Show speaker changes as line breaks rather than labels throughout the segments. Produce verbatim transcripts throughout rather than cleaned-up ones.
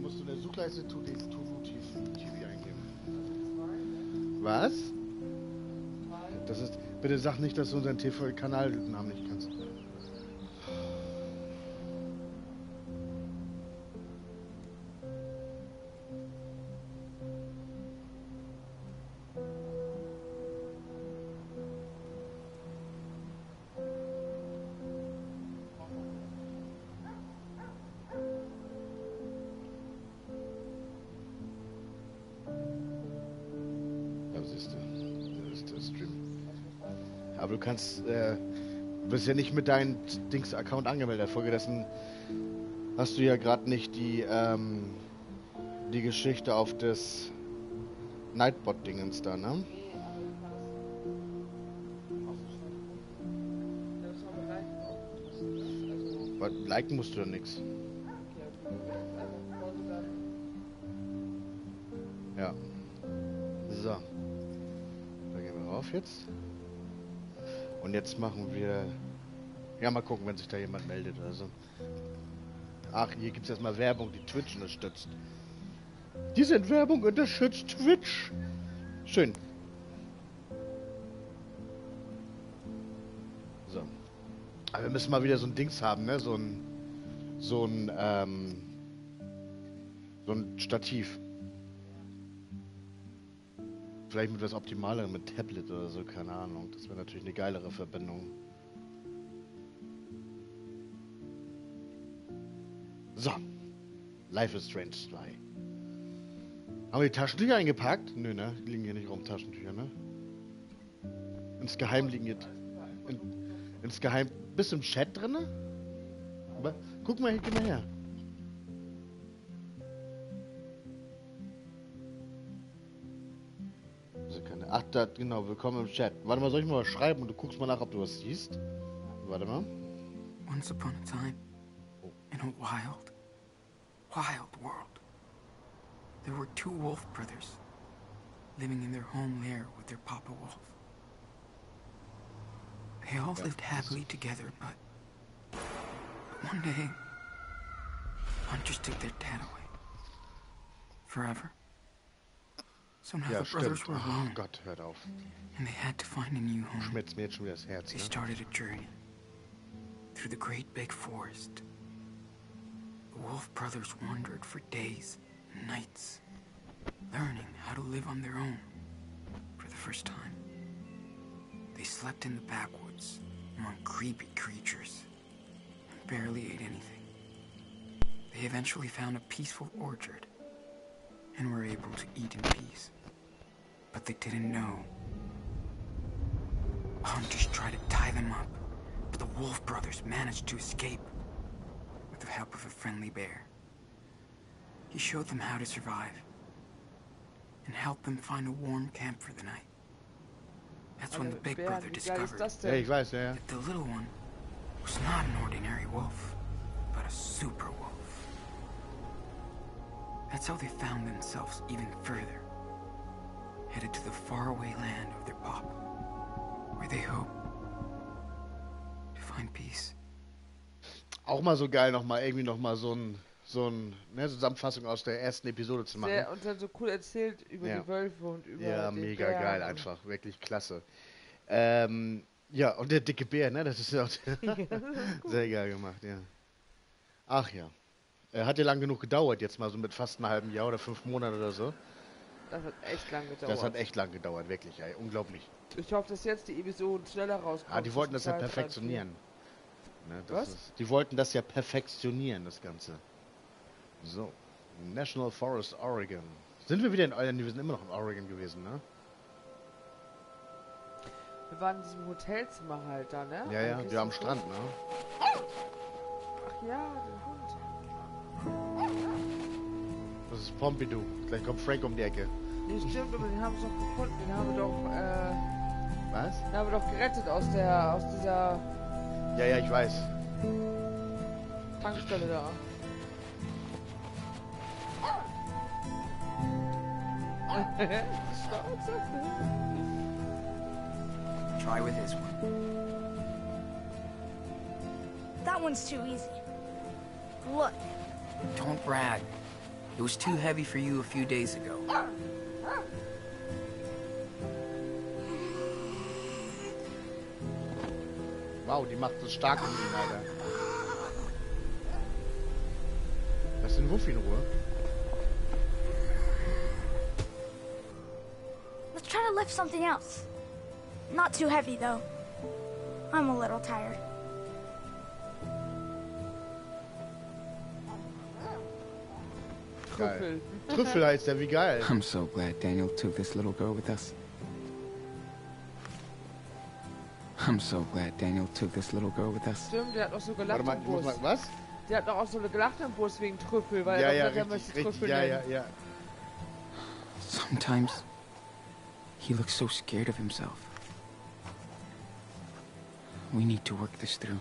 musst du in der Suchleiste Tutti T V eingeben. Was? Das ist. Bitte sag nicht, dass du unseren T V-Kanalnamen nicht kannst. Aber du kannst, äh, du bist ja nicht mit deinem Dings-Account angemeldet. Folgedessen hast du ja gerade nicht die, ähm, die Geschichte auf das Nightbot-Dingens da, ne? Aber liken musst du ja nix. Ja. So. Da gehen wir rauf jetzt. Und jetzt machen wir... Ja, mal gucken, wenn sich da jemand meldet oder so. Ach, hier gibt es erstmal Werbung, die Twitch unterstützt. Diese Werbung unterstützt Twitch. Schön. So. Aber wir müssen mal wieder so ein Dings haben, ne? So ein... So ein, ähm... So ein Stativ. Vielleicht mit was Optimalem, mit Tablet oder so, keine Ahnung. Das wäre natürlich eine geilere Verbindung. So. Life is Strange zwei. Haben wir die Taschentücher eingepackt? Nö, ne? Die liegen hier nicht rum, Taschentücher, ne? Insgeheim liegen jetzt... In, insgeheim... Bist du im Chat drin? Aber, guck mal, hier, geh mal her. Ach, da, genau, willkommen im Chat. Warte mal, soll ich mal was schreiben und du guckst mal nach, ob du was siehst? Warte mal.
Once upon a time, in a wild, wild world, there were two wolf brothers living in their home lair with their papa wolf. They all lived happily together, but one day, hunters took their dad away. Forever. So now
Ja,
the brothers
stimmt.
were alone,
Oh Gott, hört auf.
and they had to find a new home.
Schmerzt mir jetzt schon wieder das Herz,
They
ne?
started a journey through the great big forest. The Wolf brothers wandered for days and nights, learning how to live on their own for the first time. They slept in the backwoods among creepy creatures and barely ate anything. They eventually found a peaceful orchard and were able to eat in peace. But they didn't know. Hunters tried to tie them up, but the Wolf brothers managed to escape with the help of a friendly bear. He showed them how to survive and helped them find a warm camp for the night. That's when the big brother discovered
Ja, ich weiß, ja, ja.
that the little one was not an ordinary wolf, but a super wolf. That's how they found themselves even further, headed to the faraway land of their pop, where they hope to find peace.
Auch mal so geil, nochmal irgendwie nochmal so ein, so ein, ne, Zusammenfassung aus der ersten Episode zu machen.
Sehr, und dann so cool erzählt über
Ja.
die Wölfe und über
Ja,
den
mega
Bären
geil
und-
einfach, wirklich klasse. Ähm, ja, und der dicke Bär, ne, das ist ja auch sehr geil gemacht, ja. Ach ja. Äh, hat ja lang genug gedauert, jetzt mal so mit fast einem halben Jahr oder fünf Monaten oder so.
Das hat echt lang gedauert.
Das hat echt lang gedauert, wirklich, ey, unglaublich.
Ich hoffe, dass jetzt die Episoden schneller rauskommen.
Ah, die wollten das ja
zwischen zwei, drei,
perfektionieren. Ne, das
Was?
Ist, die wollten das ja perfektionieren, das Ganze. So. National Forest, Oregon. Sind wir wieder in Oregon? Wir sind immer noch in Oregon gewesen, ne?
vier. Wir waren in diesem Hotelzimmer halt da, ne?
Ja, ja,
Eigentlich
wir am
so-
Strand, ne?
Ach ja, den Hund.
Das ist Pompidou. Gleich kommt Frank um die Ecke.
Nee, stimmt, aber den haben wir doch gefunden. Den haben wir doch, äh,
Was?
den haben wir doch gerettet aus der, aus dieser
Ja, ja, ich weiß.
Tankstelle da.
Try with this one.
That one's too easy. Look,
Don't brag. It was too heavy for you a few days ago.
Wow, die macht so stark in ihn, Alter. Lass den Wuffi in Ruhe.
Let's try to lift something else. Not too heavy, though. I'm a little tired.
Geil. Trüffel heißt der, wie geil.
I'm so glad Daniel took this little girl with us. I'm so glad Daniel took this little girl with us.
Stimmt, der hat noch so gelacht
Warte mal,
im
ich muss
Bus.
mal, was?
Der hat doch auch so gelacht im Bus wegen Trüffel, weil
Ja,
er
ja,
doch gesagt, er
richtig,
möchte
richtig,
Trüffel
ja, ja,
nennen.
ja.
Sometimes he looks so scared of himself. We need to work this through.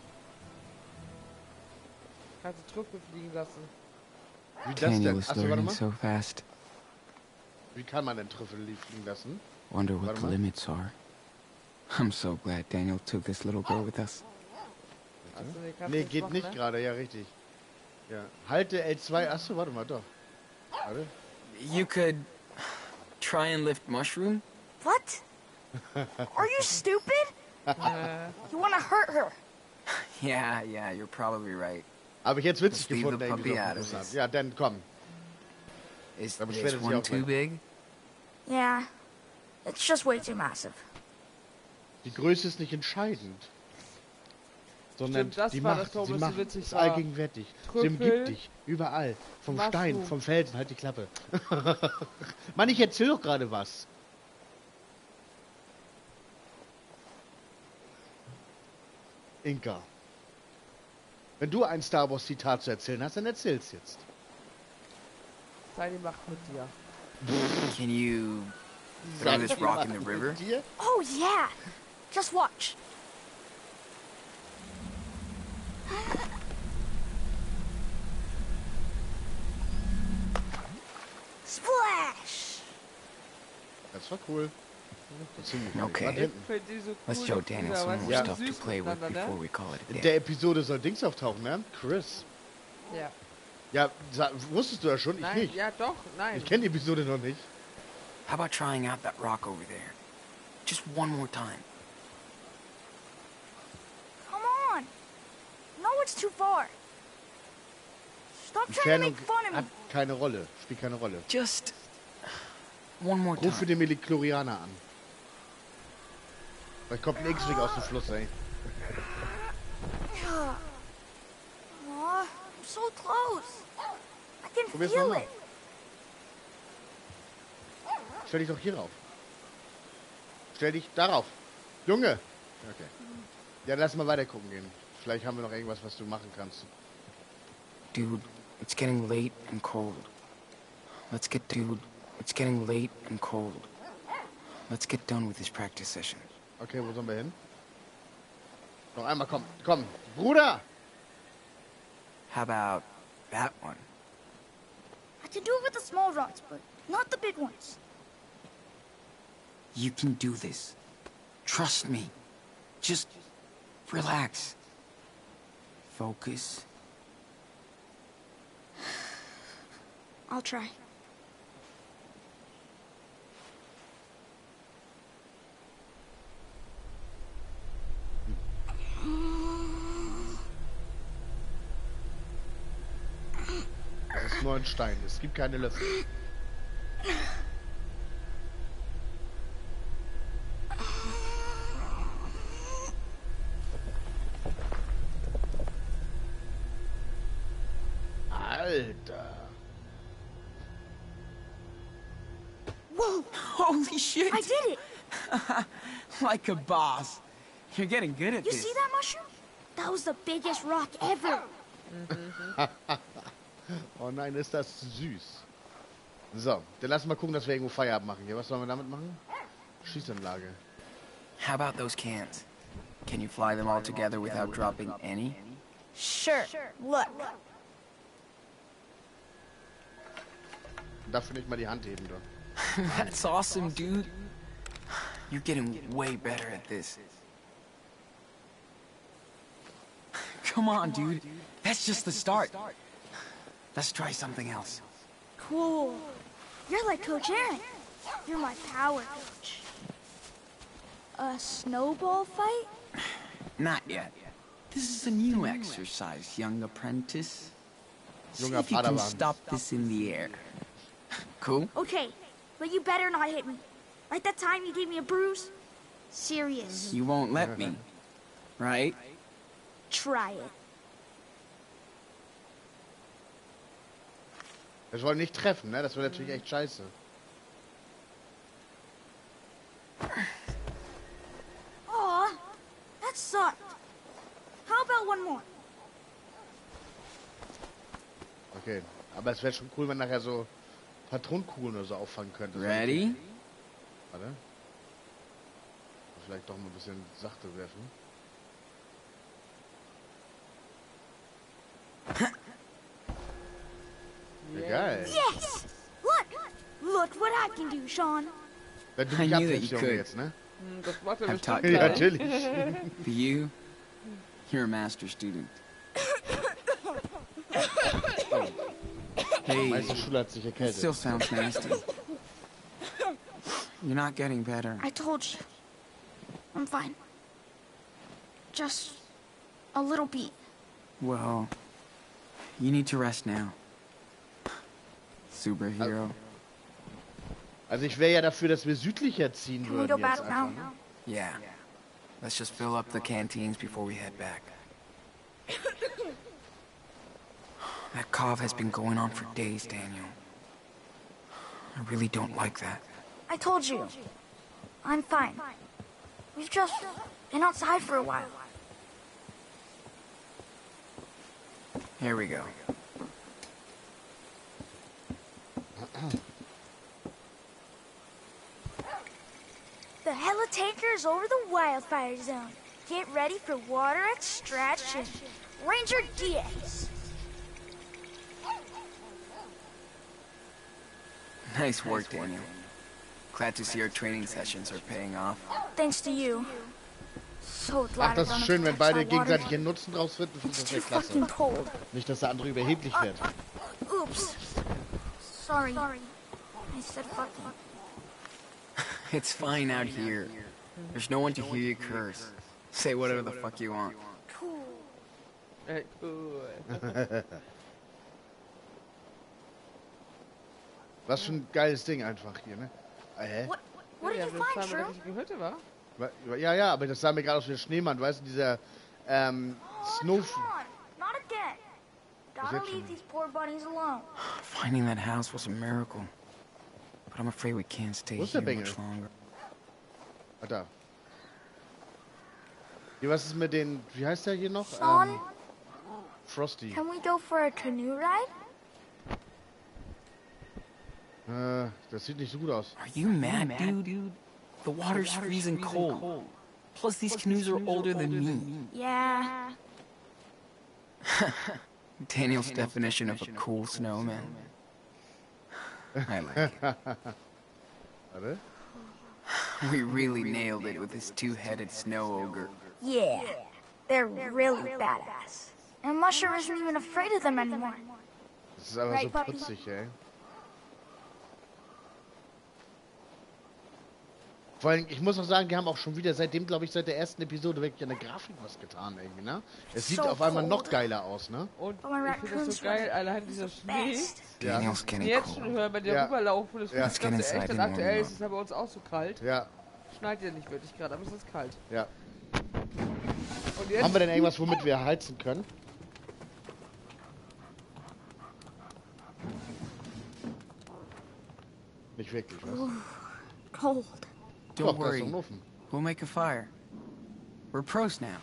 Kannst du Trüffel fliegen lassen.
Wie das
Daniel
denn?
is
Achso, warte
learning
mal.
so fast.
Wie kann man denn Trüffel fliegen lassen?
Wonder what
Warte
the
mal.
limits are. I'm so glad Daniel took this little girl with us.
Also, nee, kannst
Nee,
du
geht
machen,
nicht
ne?
gerade, ja, richtig. Ja. Halte L zwei, achso, warte mal, doch. Warte.
You could try and lift Mushroom?
What? Are you stupid?
Äh,
You want to hurt her.
Yeah, yeah, you're probably right.
Habe ich jetzt witzig
Let's leave
gefunden,
the
irgendwie
puppy
so
out of
Bus hat.
this.
Ja, dann komm.
Is
Aber
this
später sie
one
auch
too
gleich.
big?
Yeah, it's just way too massive.
Die Größe ist nicht entscheidend. Sondern
Stimmt, das
die
war
Macht,
das Tor,
sie
was so
macht,
witzig
ist
war.
allgegenwärtig. Sie
Trüffel,
umgibt dich, überall. Vom
Mushroom.
Stein, vom Felsen, halt die Klappe. Mann, ich erzähl doch gerade was. Inka. Wenn du ein Star Wars Zitat zu erzählen hast, dann erzähl's jetzt.
sei die Macht mit dir.
Can you throw this rock in the
Mit
river?
dir?
Oh, yeah. Just watch. Splash!
Das war cool. Das ziemlich cool.
Okay.
Warte
Ich
hinten.
find die so cool.
Let's show Daniel
Ja,
some
weißt du,
more
Ja.
wie
stuff to
süß
play with
miteinander,
before
ne?
we call it a
In
day.
der Episode soll Dings auftauchen, ne? Chris.
Ja.
Ja, sa- wusstest du ja schon, ich
Nein,
nicht.
ja doch, nein.
Ich kenne die Episode noch nicht.
How about trying out that rock over there? Just one more time.
Come on. No, it's too far. Stop trying to
Entfernung
make fun of
hat
me.
keine Rolle, spielt keine Rolle.
Just one more
Ruf für
time.
den Meliklorianer an. Vielleicht kommt ein X-Wing aus dem Fluss, ey.
Aw, I'm so close. I can
Probier's
feel
nochmal.
it.
Stell dich doch hier rauf. Stell dich darauf. Junge! Okay. Ja, lass mal weiter gucken gehen. Vielleicht haben wir noch irgendwas, was du machen kannst.
Dude, it's getting late and cold. Let's get, dude, it's getting late and cold. Let's get done with this practice session.
Okay, wo sollen wir hin? Noch einmal, komm, komm. Bruder!
How about that one?
I can do it with the small rods, but not the big ones.
You can do this. Trust me. Just relax. Focus.
I'll try.
Das ist nur ein Stein, es gibt keine Löffel. Alter.
Whoa!
Holy shit!
I did it!
Like a boss. You're getting good at
You
this.
see that mushroom? That was the biggest rock ever.
Oh nein, ist das süß. So, dann lass mal gucken, dass wir irgendwo Feierabend machen. Hier, was sollen wir damit machen? Schießanlage.
How about those cans? Can you fly them all together without dropping any?
Sure. Look.
Dafür nicht mal die Hand heben, doch.
That's awesome, dude. You're getting way better at this. Come on, dude. That's just the start. Let's try something else.
Cool. You're like Coach Aaron. You're my power coach. A snowball fight?
Not yet. This is a new exercise, young apprentice. See
Junger
if you can
Padawan.
stop this in the air. Cool?
Okay, but you better not hit me. Like that time you gave me a bruise? Serious.
You won't let me, right?
Try it.
Wir wollen nicht treffen, ne? Das wäre natürlich echt scheiße.
Aw, that sucked. How about one more?
Okay, aber es wäre schon cool, wenn nachher so Patronenkugeln oder so auffangen könnte.
Ready?
Warte. Vielleicht doch mal ein bisschen sachte werfen. Ja, geil.
Yes! Look! Look what I can do, Sean.
Wenn du
I
mich
knew that
abhältst,
you
Junge,
could.
jetzt, ne?
Hm, Das macht er
I've
bestimmt
taught
Ja,
you.
gleich.
natürlich.
For you, you're a master student. Hey,
Meister Schule hat sich
it
erkältet.
still sounds nasty. You're not getting better.
I told you. I'm fine. Just a little beat.
Well, you need to rest now. Superhero.
Also ich wäre ja dafür, dass wir südlicher ziehen
Can we
würden
go
jetzt
back now?
einfach, ne?
Yeah. Let's just fill up the canteens before we head back. That cough has been going on for days, Daniel. I really don't like that.
I told you. I'm fine. We've just been outside for a while.
Here we go.
The Helitanker's over the wildfire zone. Get ready for water extraction. Ranger Diaz.
Nice work, Daniel. Glad to see our training sessions are paying off.
Thanks to you. So
Ach,
glad I
das
don't
ist
have
schön,
to
wenn
touch
beide
that water.
gegenseitig ihren Nutzen draus finden. Finde ich
It's
das
too
sehr klasse.
fucking cold.
Nicht, dass der andere überheblich wird.
Oops. Sorry. I said fucking.
It's fine out here. There's no one to hear you curse. Say whatever the fuck you want.
Cool.
Ey, cool.
Was für ein geiles Ding einfach hier, ne? Ah, hä?
What, what did
Ja,
you
das
find,
war eine
Shrew?
richtige Hütte, wa?
Wa- Ja, ja, aber das sah mir gerade aus wie der Schneemann, weißt du, dieser, ähm,
Oh,
Snow...
come on. Not again. Gotta
that
leave
from?
these poor bunnies alone.
Finding that house was a miracle. But I'm afraid we can't stay
Wo ist der
here
Bengel?
much longer.
Ah, da. Hier, was ist mit den... Wie heißt der hier noch?
Sean,
Ähm, Frosty.
can we go for a canoe ride?
Äh, das sieht nicht so gut aus.
Are you mad, dude? The water's freezing cold. Plus, these canoes are older than me.
Yeah.
Daniel's definition of a cool snowman. I like it.
Warte.
We really nailed it with this two-headed snow ogre.
Yeah. They're really badass. And Musher isn't even afraid of them anymore.
Das ist einfach
Right,
so
Puppy?
putzig, ey. Vor allem, ich muss auch sagen, die haben auch schon wieder seitdem, glaube ich, seit der ersten Episode wirklich an der Grafik was getan, irgendwie, ne? Es sieht
So
auf einmal
cold.
noch geiler aus, ne?
Und
Oh, my
ich finde das
raccoons
so geil,
were
allein dieser Schnee.
Best.
Ja.
Daniel's getting
Jetzt schon
cold.
hören, wenn die
Ja.
rüberlaufen. Das
Ja.
ja.
Let's get
Ganze
inside
echt
and
dann aktuell.
warm
Es ist ja bei uns auch so kalt.
Ja,
Schneit ja nicht wirklich gerade, aber es ist kalt.
ja.
Und jetzt
Haben wir denn irgendwas, womit wir heizen können? Nicht wirklich, was?
Cold.
Don't
Doch, da ist
worry,
doch ein Ofen.
we'll make a fire. We're pros now.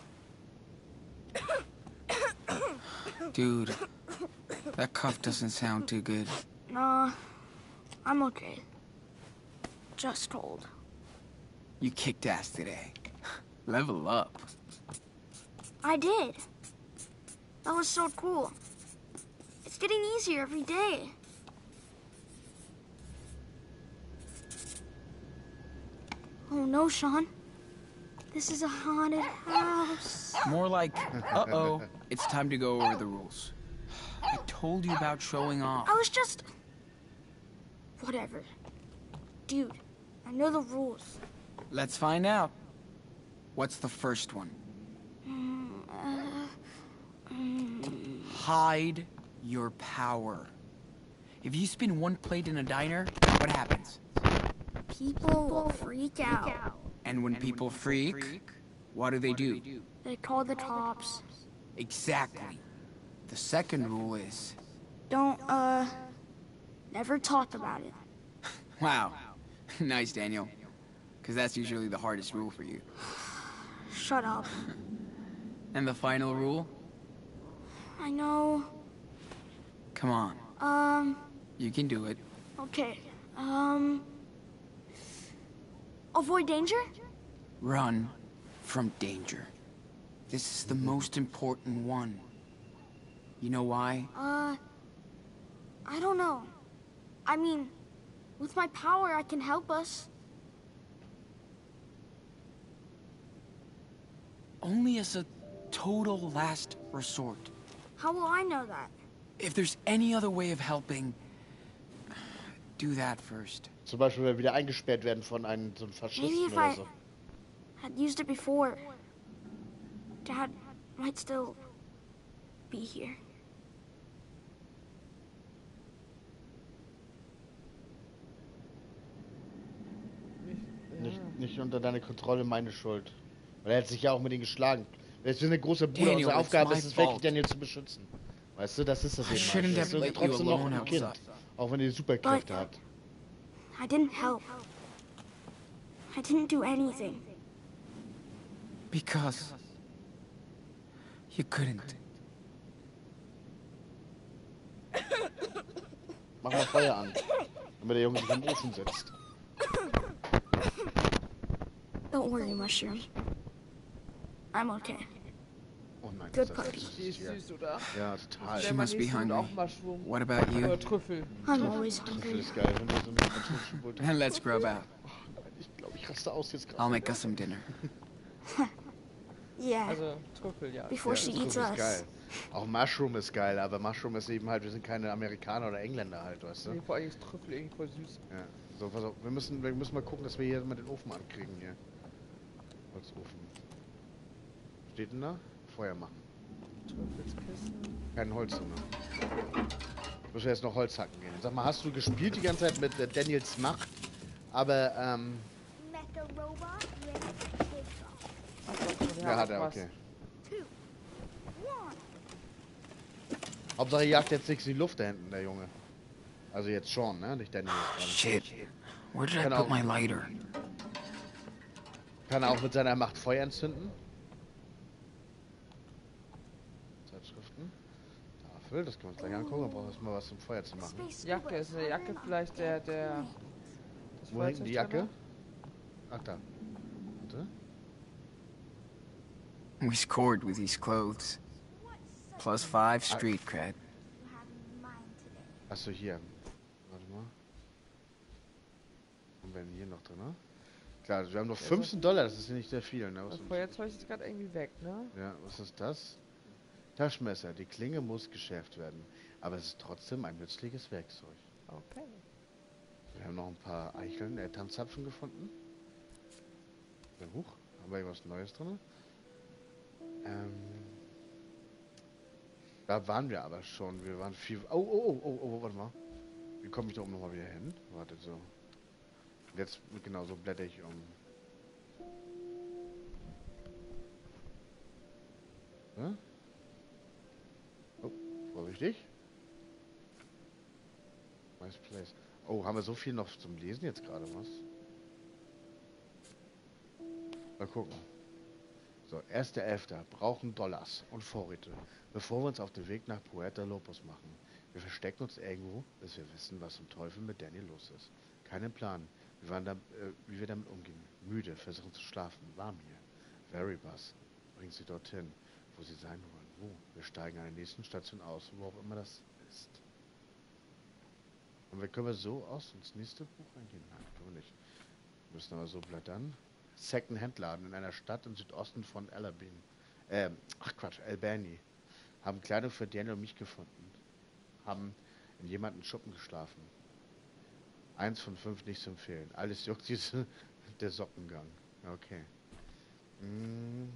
Dude, that cough doesn't sound too good.
Nah, I'm okay. Just cold.
You kicked ass today. Level up.
I did. That was so cool. It's getting easier every day. Oh no, Sean. This is a haunted house.
More like, uh-oh, it's time to go over the rules. I told you about showing off.
I was just... Whatever. Dude, I know the rules.
Let's find out. What's the first one?
Mm, uh, mm.
Hide your power. If you spin one plate in a diner, what happens?
People will freak out.
And when people freak, what do they do?
They call the cops.
Exactly. The second rule is...
Don't, uh, never talk about it.
Wow. Nice, Daniel. Because that's usually the hardest rule for you.
Shut up.
And the final rule?
I know.
Come on.
Um,
You can do it.
okay. Um, avoid danger?
Run from danger. This is the most important one. You know why?
Uh, I don't know. I mean, with my power, I can help us.
Only as a total last resort.
How will I know that?
If there's any other way of helping, do that first.
Zum Beispiel, wenn wir wieder eingesperrt werden von einem so einem
Maybe
Faschisten
if
oder
I
so.
had used it before, Dad might still be here.
Nicht, nicht unter deine Kontrolle, meine Schuld. Weil er hat sich ja auch mit ihnen geschlagen. Wir sind ein großer Bruder,
Daniel,
unsere
it's
Aufgabe
my
ist es wirklich,
fault.
Daniel zu beschützen. Weißt du, das ist das
I
eben.
shouldn't
Weißt du,
have
ist
let you
trotzdem noch
alone
ein Kind.
outside.
Auch wenn er die Superkräfte
But-
hat.
I didn't help. I didn't do anything.
Because you couldn't.
Mach mal Feuer an. Damit der Junge sich im Ofen setzt.
Don't worry, Mushroom. I'm okay.
Oh nein,
Good
ist das
puppy.
süß
Die ist
hier.
süß, oder?
Ja, total.
She
Der
must be
Magnesium und
hungry.
auch Mushroom.
What about you?
Oder Trüffel.
I'm always
Trüffel
hungry.
ist geil, wenn du so einen französischen Bulldogs.
And let's grub out.
Ich glaube, ich raste aus jetzt
I'll
gerade.
make us some dinner.
Yeah,
Also Trüffel, ja.
before
Ja,
she
Trüffel
eats
ist
us.
geil. Auch Mushroom ist geil, aber Mushroom ist eben halt, wir sind keine Amerikaner oder Engländer halt, weißt du?
Nee, vor allem ist Trüffel irgendwie voll süß.
Ja, so, pass auf, wir müssen, wir müssen mal gucken, dass wir hier mal den Ofen ankriegen hier. Holzofen. Steht denn da? Feuer machen.
Trüffelskissen.
Kein Holz drin. Müssen wir jetzt noch Holz hacken gehen. Sag mal, hast du gespielt die ganze Zeit mit äh, Daniels Macht? Aber, ähm,
Mecha Robot ready for kickoff.
Ach, doch, wir
ja,
haben
hat
noch
er,
was.
okay.
Two, one.
Hauptsache, er jagt jetzt nichts in die Luft da hinten, der Junge. Also jetzt schon, ne? Nicht Daniel jetzt gerade.
Shit. Where did I
Genau.
put my lighter?
Kann er auch mit seiner Macht Feuer entzünden? Zeitschriften. Tafel, das können wir uns gleich angucken. Wir brauchen erstmal was zum Feuer zu machen.
Space
Jacke,
scuba
ist eine Jacke
coming up.
vielleicht der, der... das
Wo hängt denn die
Feuerzeug drin
Jacke? Ach, da. Warte.
We scored with these clothes. Plus five street cred.
You have in mind today.
Achso, hier. Warte mal. Und wenn hier noch drin, ne? Klar, wir haben noch fünfzehn Dollar, das ist ja nicht sehr viel, ne? Was
Das
ist-
Feuerzeug ist gerade irgendwie weg, ne?
Ja, was ist das? Taschenmesser. Die Klinge muss geschärft werden. Aber es ist trotzdem ein nützliches Werkzeug.
Okay.
Wir haben noch ein paar Eicheln, äh, Tanzzapfen gefunden. Ja, huch, haben wir irgendwas Neues drin? Ähm, da waren wir aber schon. Wir waren viel. Oh, oh, oh, oh, oh, warte mal. Wie komme ich da oben nochmal wieder hin? Warte so. Jetzt, genau, so blätter ich um. Ja? Oh, vorsichtig. Nice place. Oh, haben wir so viel noch zum Lesen jetzt gerade, was? Mal gucken. So, erster elfter Brauchen Dollars und Vorräte, bevor wir uns auf den Weg nach Puerto Lopos machen. Wir verstecken uns irgendwo, bis wir wissen, was zum Teufel mit Daniel los ist. Keinen Plan, wie, waren da, äh, wie wir damit umgehen. Müde, versuchen zu schlafen. Warm hier. Verybus bringt sie dorthin, wo sie sein wollen. Wo? Wir steigen an der nächsten Station aus, wo auch immer das ist. Und wir können wir so aus ins nächste Buch eingehen? Nein, können wir nicht. Wir müssen aber so blättern. Second-Hand-Laden in einer Stadt im Südosten von Alabin. Äh, ach Quatsch, Albany. Haben Kleidung für Daniel und mich gefunden. Haben in jemandem Schuppen geschlafen. Eins von fünf nicht zu empfehlen. Alles juckt diese der Sockengang. Okay. Hm.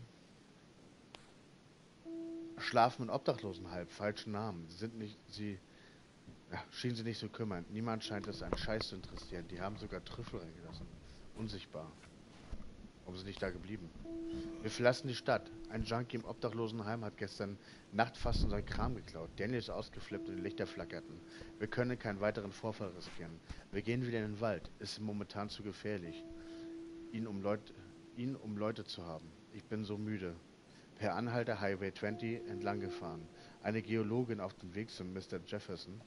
Schlafen in Obdachlosenheim. Falschen Namen. Sie sind nicht. Sie. Ja, schienen sie nicht so kümmern. Niemand scheint es einen Scheiß zu interessieren. Die haben sogar Trüffel reingelassen. Unsichtbar. Warum sind nicht da geblieben? Wir verlassen die Stadt. Ein Junkie im Obdachlosenheim hat gestern Nacht fast unseren Kram geklaut. Daniel ist ausgeflippt und die Lichter flackerten. Wir können keinen weiteren Vorfall riskieren. Wir gehen wieder in den Wald. Es ist momentan zu gefährlich, ihn um, Leut ihn um Leute zu haben. Ich bin so müde. Per Anhalter Highway zwanzig entlang gefahren. Eine Geologin auf dem Weg zu Mister Jefferson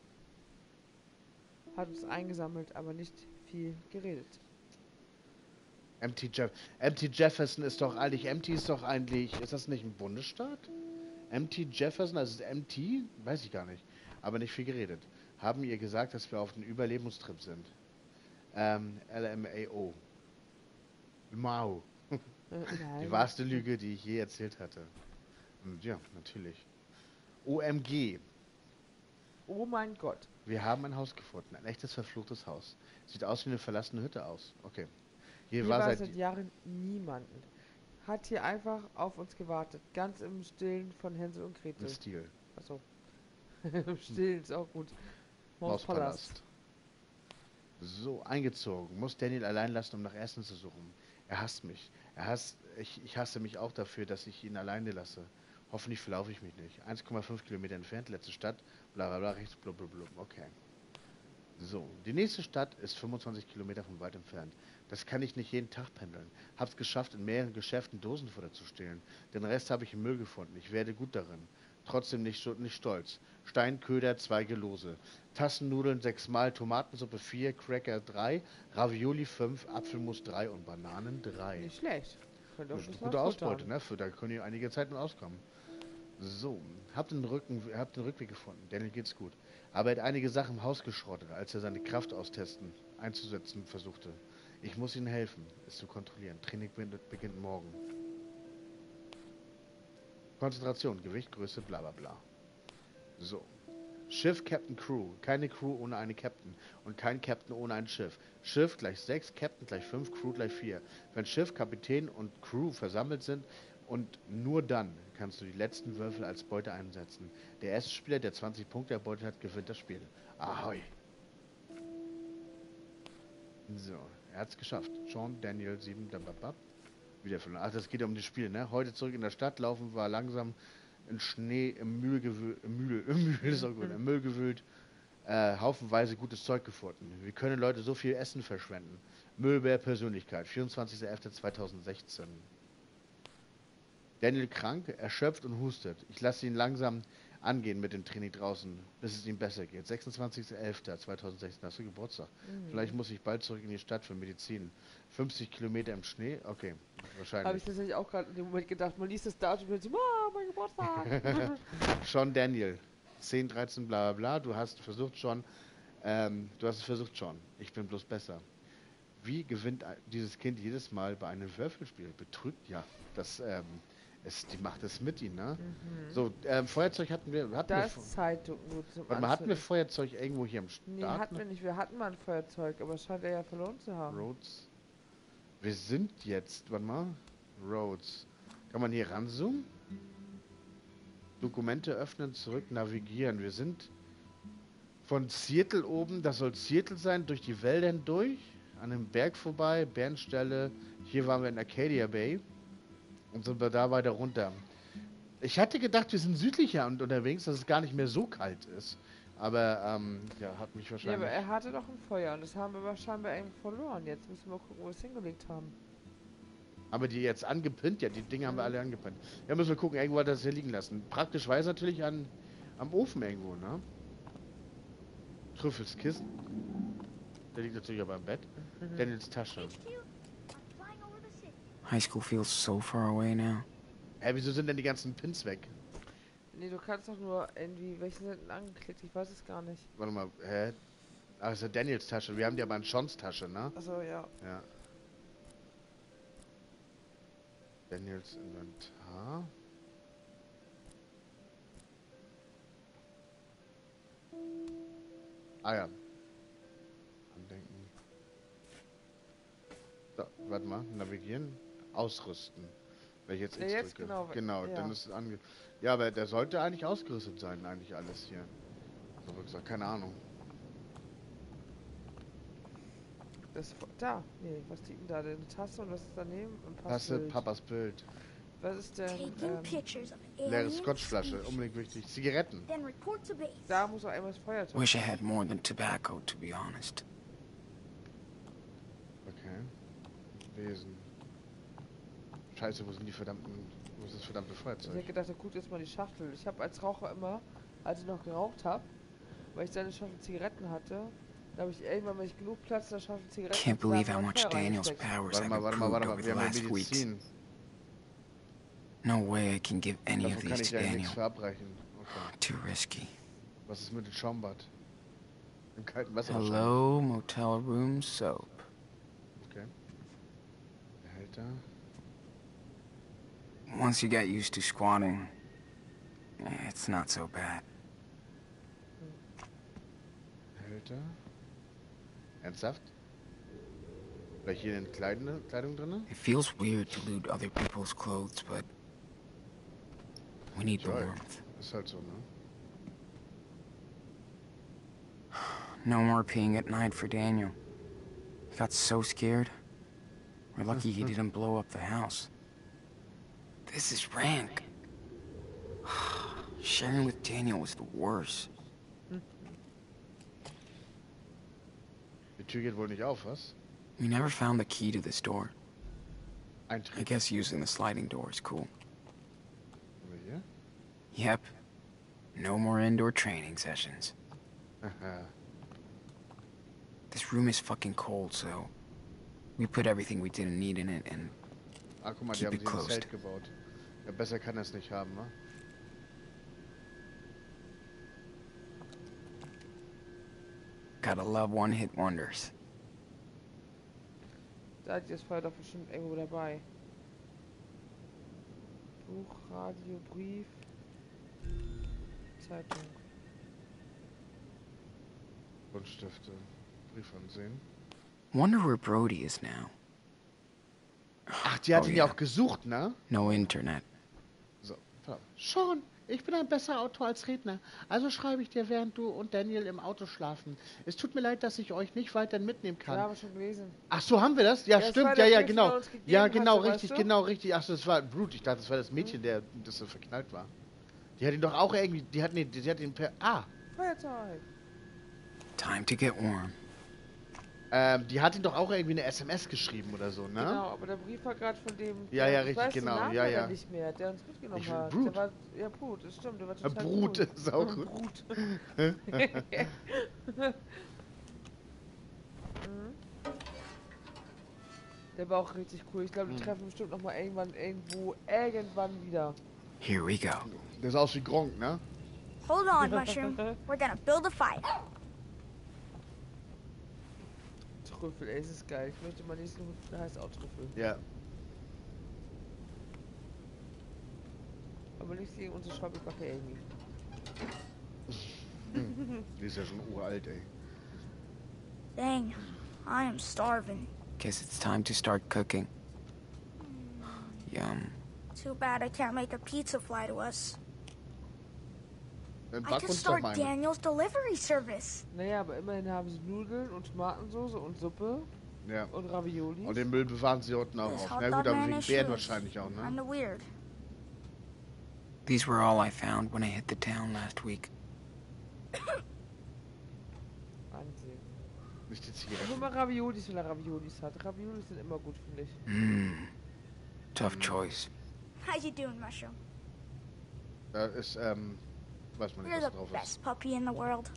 Hat uns eingesammelt, aber nicht viel geredet.
M T Jeff M T Jefferson ist doch eigentlich, M T ist doch eigentlich, ist das nicht ein Bundesstaat? M T Jefferson, also M T, weiß ich gar nicht, aber nicht viel geredet. Haben ihr gesagt, dass wir auf dem Überlebenstrip sind. Ähm, L M A O. Mau.
Äh,
Die
nein.
wahrste Lüge, die ich je erzählt hatte. Und ja, natürlich. O M G.
Oh mein Gott.
Wir haben ein Haus gefunden, ein echtes verfluchtes Haus. Sieht aus wie eine verlassene Hütte aus. Okay. Hier,
Hier
war
war
seit
seit Jahren niemanden. Hat hier einfach auf uns gewartet. Ganz im Stillen von Hänsel und
im
Gretel.
Stil.
Achso. Im Stillen ist auch gut. Mauspalast.
So, eingezogen. Muss Daniel allein lassen, um nach Essen zu suchen. Er hasst mich. Er hasst, ich, ich hasse mich auch dafür, dass ich ihn alleine lasse. Hoffentlich verlaufe ich mich nicht. eins Komma fünf Kilometer entfernt, letzte Stadt, bla bla bla, rechts, blub blub blub. Okay. So, die nächste Stadt ist fünfundzwanzig Kilometer vom Wald entfernt. Das kann ich nicht jeden Tag pendeln. Hab's geschafft, in mehreren Geschäften Dosenfutter zu stehlen. Den Rest habe ich im Müll gefunden. Ich werde gut darin. Trotzdem nicht, sto- nicht stolz. Steinköder, zwei Gelose. Tassennudeln sechsmal, Tomatensuppe vier, Cracker drei, Ravioli fünf, Apfelmus drei und Bananen drei.
Nicht schlecht. Könnte auch
Das
ein
ist
bisschen
eine gute
was
Ausbeute,
futtern.
ne? Für, da können die einige Zeit mit auskommen. So, habt den, Rücken, habt den Rückweg gefunden. Daniel geht's gut. Aber er hat einige Sachen im Haus geschrottet, als er seine Kraft austesten, einzusetzen versuchte. Ich muss ihnen helfen, es zu kontrollieren. Training beginnt, beginnt morgen. Konzentration, Gewicht, Größe, bla bla bla. So. Schiff, Captain, Crew. Keine Crew ohne eine Captain. Und kein Captain ohne ein Schiff. Schiff gleich sechs, Captain gleich fünf, Crew gleich vier. Wenn Schiff, Kapitän und Crew versammelt sind und nur dann kannst du die letzten Würfel als Beute einsetzen. Der erste Spieler, der zwanzig Punkte erbeutet hat, gewinnt das Spiel. Ahoi. So, er hat's geschafft. Sean, Daniel, sieben, dababab. Wieder verloren. Ach, das geht ja um das Spiel, ne? Heute zurück in der Stadt, laufen war langsam in Schnee, im Müll gewühlt, im Müll, im Müll ist auch gut, im Müll gewühlt, äh, haufenweise gutes Zeug gefunden. Wie können Leute so viel Essen verschwenden? Müllbär Persönlichkeit, vierundzwanzigster elfter zweitausendsechzehn. Daniel krank, erschöpft und hustet. Ich lasse ihn langsam angehen mit dem Training draußen, bis es ihm besser geht. sechsundzwanzigster elfter zweitausendsechzehn, hast du Geburtstag?
Mhm.
Vielleicht muss ich bald zurück in die Stadt für Medizin. fünfzig Kilometer im Schnee? Okay, wahrscheinlich.
Habe ich tatsächlich auch gerade in dem Moment gedacht. Man liest das Datum und so, wow, mein Geburtstag.
Schon Daniel. zehn, dreizehn, bla bla bla. Du hast versucht schon. Ähm, du hast es versucht schon. Ich bin bloß besser. Wie gewinnt ein- dieses Kind jedes Mal bei einem Würfelspiel? Betrügt ja. Das, ähm, es, die macht es mit ihm, ne?
Mhm.
So, ähm, Feuerzeug hatten wir. Hatten wir,
Das
Fe-
ist Zeitung gut zum
warte mal, hatten wir
Anzünden.
Feuerzeug irgendwo hier am Start?
Nee, hatten wir nicht. Wir hatten mal ein Feuerzeug, aber es scheint er ja verloren zu haben.
Roads. Wir sind jetzt, warte mal. Roads. Kann man hier ranzoomen? Dokumente öffnen, zurück navigieren. Wir sind von Seattle oben, das soll Seattle sein, durch die Wälder hindurch, an einem Berg vorbei, Bärenstelle. Hier waren wir in Arcadia Bay und sind wir da weiter runter. Ich hatte gedacht, wir sind südlicher und unterwegs, dass es gar nicht mehr so kalt ist. Aber, ähm, ja, hat mich
Ja, aber
wahrscheinlich...
er hatte doch ein Feuer und das haben wir aber scheinbar irgendwie verloren. Jetzt müssen wir mal gucken, wo wir es hingelegt haben.
Aber die jetzt angepinnt, ja, die Dinge haben wir
Mhm.
alle angepinnt. Ja, müssen wir gucken, irgendwo hat das hier liegen lassen. Praktischweise natürlich an, am Ofen irgendwo, ne? Trüffelskissen. Der liegt natürlich aber im Bett.
Mhm.
Daniels Tasche.
H Q, I'm flying over the city.
High school feels so far away now.
Hä, wieso sind denn die ganzen Pins weg?
Nee, du kannst doch nur irgendwie, welche sind denn angeklickt? Ich weiß es gar nicht.
Warte mal, hä? Ach, das ist ja Daniels Tasche. Wir haben die aber in Seans Tasche, ne?
Achso, ja.
Ja. Daniels Inventar. Ah ja. An warte mal, navigieren, ausrüsten. Wenn ich jetzt
Ja,
X
jetzt
drücke.
genau,
Genau,
ja.
dann ist es ange... Ja, aber der sollte eigentlich ausgerüstet sein, eigentlich alles hier. Aber gesagt, keine Ahnung.
Das da. Nee, was liegt denn da? Eine Tasse und was ist daneben? Ein
Tasse,
Passbild.
Papas Bild.
Was ist denn?
Taking
Ähm,
pictures of
Leere
alien
Scotchflasche,
species.
unbedingt wichtig. Zigaretten.
Then report to base.
da muss auch einmal das Feuerzeug.
Wish I had more than tobacco, to be honest.
Okay. Lesen. Scheiße, wo sind die verdammten... Wo ist das verdammte
Ich
Feuerzeug?
hätte gedacht, da guckt jetzt mal die Schachtel. Ich habe als Raucher immer, als ich noch geraucht habe, weil ich seine Schachtel Zigaretten hatte, da habe ich irgendwann, wenn ich genug Platz in der Schachtel Zigaretten
Can't
hatte,
believe
da
how
mein
much
Feuer
Daniel's
reingesteckt.
powers
Warte
have
mal, warte mal,
improved
warte mal.
over
Wir
the
haben ja
last weeks.
Medizin.
No way I can give any of
Davon kann
these
ich
to
ja nichts
Daniel.
verabreichen. Okay.
Too risky.
Was ist mit dem Schaumbad? Im kalten Wasser wahrscheinlich.
Hello, motel room soap.
Okay. Behälter.
Once you get used to squatting, it's not so bad.
Behälter. Ernsthaft? Vielleicht hier in Kleidung, Kleidung drin?
It feels weird to loot other people's clothes, but we need the
Sorry.
warmth.
Ist halt so, ne?
No more peeing at night for Daniel. He got so scared. We're lucky he didn't blow up the house. This is rank. Sharing with Daniel was the worst.
Die Tür geht wohl nicht auf, was?
We never found the key to this door. I
Eintritt.
guess using the sliding door is cool.
Oder hier?
Yep. No more indoor training sessions.
Haha.
This room is fucking cold, so we put everything we didn't need in it and
Ah, guck mal, die
Keep
haben
it
sich ein
closed.
Zelt gebaut. Ja, besser kann er es nicht haben, ne?
gotta love one-hit wonders.
Da hat das Feuer doch bestimmt irgendwo dabei. Buch, Radio, Brief, Zeitung.
Buntstifte. Brief ansehen.
Wonder where Brody is now.
Ach, die hat
Oh,
ihn ja
ja.
auch gesucht, ne?
No internet.
So. Schon. Ich bin ein besserer Autor als Redner. Also schreibe ich dir, während du und Daniel im Auto schlafen. Es tut mir leid, dass ich euch nicht weiter mitnehmen
Ja,
kann.
haben wir schon gelesen.
Ach so, haben wir das? Ja,
Ja, das war
stimmt.
der
Ja, ja,
Brief, den
genau.
er uns gegeben
Ja, genau,
hatte,
richtig,
weißt du?
genau, richtig. Ach so, das war Brut. Ich dachte, das war das Mädchen, der das so verknallt war. Die hat ihn doch auch irgendwie, die hat, nee, die hat ihn per, ah,
Feuerzeug.
Time to get warm.
ähm, die hat ihn doch auch irgendwie eine S M S geschrieben oder so, ne?
Genau, aber der Brief war gerade von dem...
Ja,
der-
ja,
ich
richtig,
weiß den
genau,
Namen
ja,
leider
ja.
nicht mehr, der uns mitgenommen
Ich-
hat.
Brut.
Der war, ja, Brut, das stimmt, der war
Äh,
total
Brut,
cool.
ist auch gut.
Brut. Mhm. Der war auch richtig cool. Ich glaube, wir
Mhm.
treffen bestimmt noch mal irgendwann irgendwo, irgendwann wieder.
Here we go.
Der sah aus wie Gronk, ne?
Hold on, Mushroom. We're gonna build a fire.
Trüffel, ey, es ist geil. Ich möchte mal nächsten Hund, der heißt auch Trüffel.
Ja.
Aber nichts gegen unsere Schwabbelbacke Amy.
Die ist ja schon uralt, ey.
Dang, I am starving.
Guess it's time to start cooking. Yum.
Too bad I can't make a pizza fly to us.
Dann
I
back
could
uns doch
start
mal eine.
Daniel's delivery service.
Naja, aber immerhin haben sie Nudeln und Tomatensauce und Suppe
Ja.
und Ravioli.
Und den Müll bewahren sie unten auch
This
auf.
hot
Na
dog
gut, aber
man
wegen
is
Bären
shoes.
wahrscheinlich auch, ne?
Kinda weird.
These were all I found when I hit the town last week.
Ansehen.
Nicht die
Nur
Zigaretten.
mal Raviolis, wenn er Raviolis hat. Raviolis sind immer gut, finde ich.
Mmm. Tough choice.
How you doing, Mushroom?
Da ist, ähm, weiß man nicht,
You're
was
the
drauf ist.
best puppy in the world.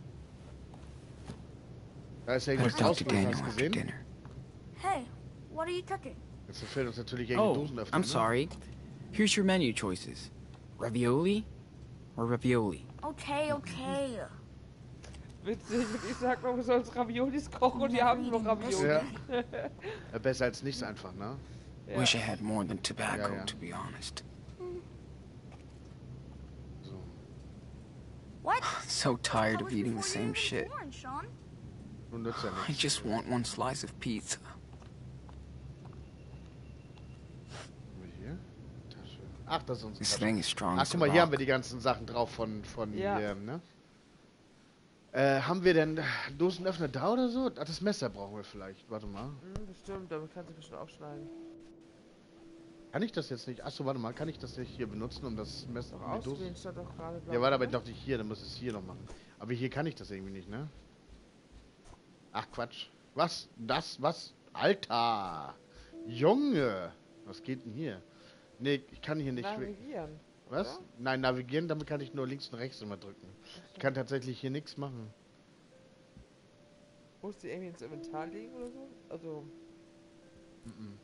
Da ist
I'll
irgendwas
talk to
rausgekommen,
Daniel
hast du
after
gesehen?
dinner.
Hey, what are you cooking?
Jetzt fehlt uns natürlich irgendwie
Oh,
Dosen öffnen,
I'm
ne?
sorry. Here's your menu choices. Ravioli or ravioli?
Okay, okay.
Witzig, und ich sag mal, wir sollen uns Raviolis kochen und die haben nur noch Ravioli.
Ja. Ja, besser als nichts einfach, ne?
Ja.
Wish I had more than tobacco,
Ja, ja.
to be honest.
So.
What?
So tired
That
of
was
eating the
before you
same
were
shit.
born, Sean.
Nun nützt ja
I
nichts.
just want one slice of pizza.
Ach, das ist unsere
This
Tasche.
thing is strong
Ach,
as
guck
a
mal, hier haben wir
rock.
die ganzen Sachen drauf von, von
Ja.
hier, ne? Äh, haben wir denn Dosenöffner da oder so? Ach, das Messer brauchen wir vielleicht. Warte mal.
Hm, bestimmt, damit kannst du bestimmt aufschneiden.
Kann ich das jetzt nicht? Achso, warte mal. Kann ich das nicht hier benutzen, um das Messer...
Doch
die Dose-
auswählen statt doch gerade.
Ja, warte, aber doch nicht hier. Dann muss es hier noch machen. Aber hier kann ich das irgendwie nicht, ne? Ach, Quatsch. Was? Das? Was? Alter! Junge! Was geht denn hier? Nee, ich kann hier nicht...
Navigieren.
Was?
Ja?
Nein, navigieren, damit kann ich nur links und rechts immer drücken. Ich kann tatsächlich hier nichts machen.
Musst du irgendwie ins Inventar legen oder so? Also,
Mhm.